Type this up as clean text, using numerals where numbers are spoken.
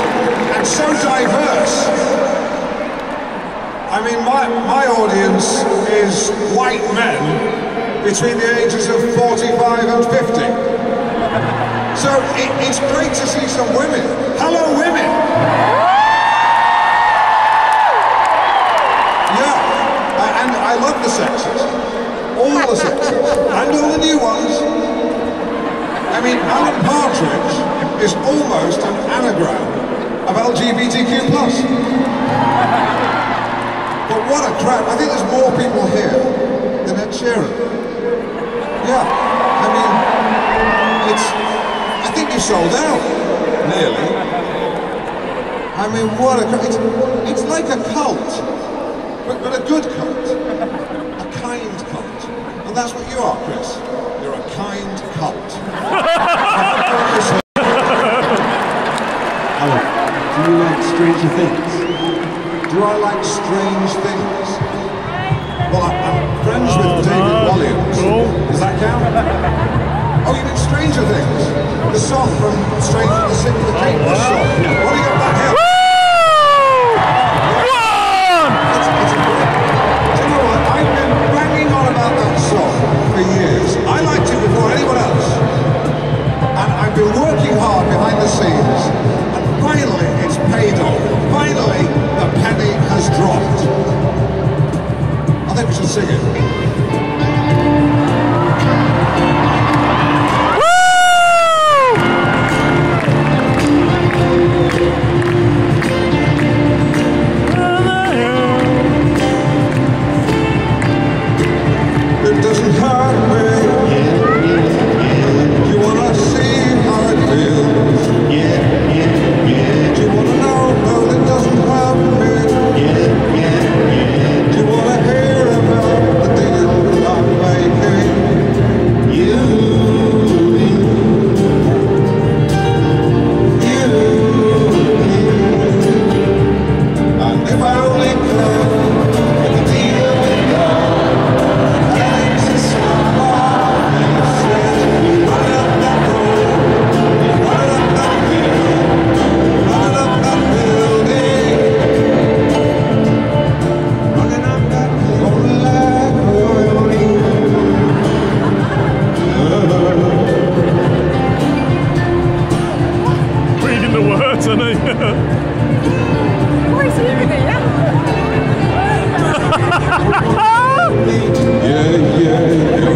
and so diverse. I mean, my audience is white men between the ages of 45 and 50. So it's great to see some women. Hello, women! Yeah, and I love the sexes. All the sexes. And all the new ones. I mean, Alan Partridge is almost an anagram of LGBTQ+. But what a crowd. I think there's more people here than Ed Sheeran. Yeah, I mean, I think you sold out, nearly. I mean, what a crowd. It's like a cult, but a good cult, a kind cult. And that's what you are, Chris. You're a kind cult. Alan, do you like Stranger Things? Do I like strange things? Well, I'm friends with David Walliams. Does that count? Oh, you mean Stranger Things? The song from Stranger Things, the Kate Bush song. What do you got back here? Do you know what? I've been banging on about that song for years. I liked it before anyone else. And I've been working hard behind the scenes. And finally, it's paid off. Finally, the penny has dropped. I think we should sing it. It doesn't hurt me. You wanna see how it feels? Do you wanna know? No, it doesn't hurt me. Do you wanna hear about the deal I'm making? And if I only could, get the deal with God. Thanks to someone who said, run up that road, run up that hill, run up that building, running up that hill like Coyote. Reading the words, isn't he? Yeah, yeah, yeah.